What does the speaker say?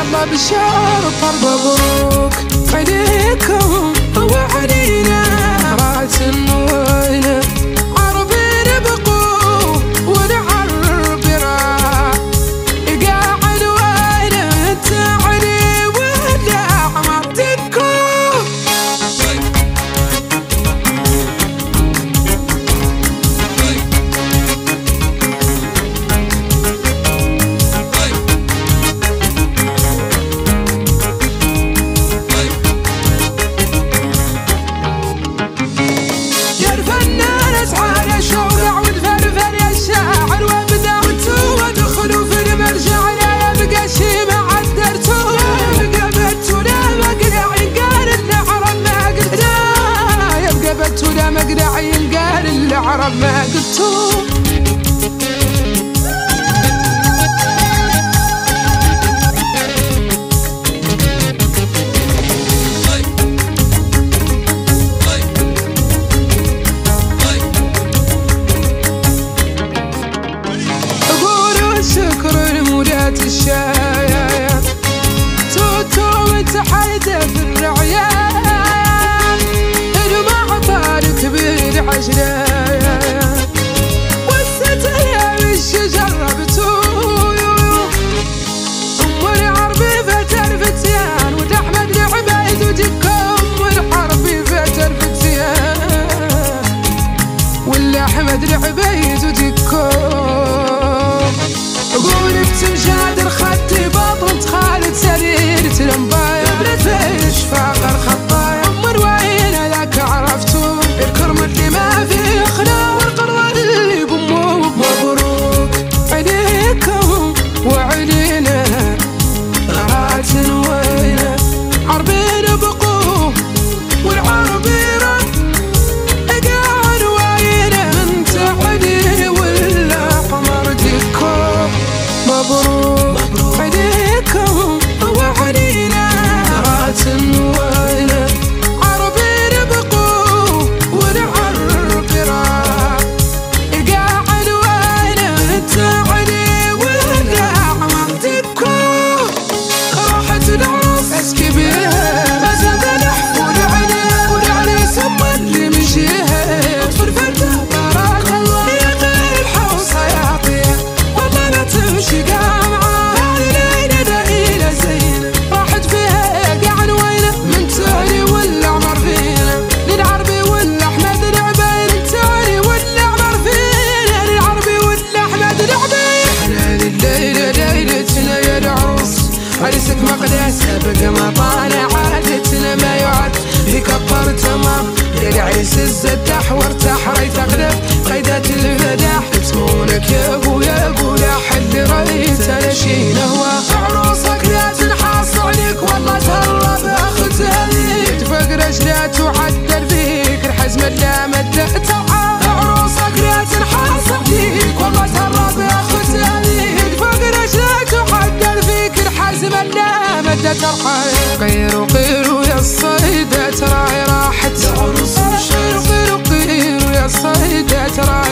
يلا بالشرطة مبروك عليكم وعلينا راس النوينا عربي نبقوا والعرب راح قاعد وين تعلي ولا عمرتكم مقدعين قال العرب ما قلتو قولوا الشكر لمولات الشايات توتو متحيدة في الرعيات عشرات والستايا بالشجر بتويو أم العربي فتر فتيان وتحمد العبايد وتكم والعربي فتر فتيان والأحمد العبايد وتكم قول بتمشاد الخطي بطلت خالد سرير تلمبايا بلد فيش فاقر خطايا أم الوين لك عرفتو الكرم اللي ما فيه خلا والقرار اللي بموك مبروك عليكم وعلينا غرات وينا عربين بقوه والعربي رد قاعد وينا انت علي ولا قمر ديكم مبروك عليكم وعلينا غرات وينا عربين بقوه والعرب راح قاعد وينا انت علي ولا عمرتكم راحت العروس اسكي بيها مازال نحفل عليه والعريس هم اللي مشيها اطفي الفتى بارك الله يا غير الحوصة يعطيها والله ما تمشي قامعة هذه ليلة دقيلة زينة راحت فيها قاعد وينا من تالي ولا عمر فينا للعربي ولا احمد العبايد تالي ولا عمر فينا للعربي ولا احمد العبايد احنا لليلة ليلتنا يا العروس عريسك مقداسة بقى ما طالع عادتنا ما يعد يكبر تمام للعريس الزدح وارتاح ريت اغلب قيدات الفداح اسمونك يا ابو يا ابو لا حد ريت انا شي نهوى عروسك لا تنحاص عليك والله تهرب اختها ليك فقرش لا تعدل فيك الحزم لا مدة ترعى عروسك لا تنحاص عليك والله تهرب اختها ليك فقرش لا تعدل فيك الحزم لا مدة ترعى قيروا قيروا يا الصيدة تراعي راحت قيروا قيروا يا الصيدة تراعي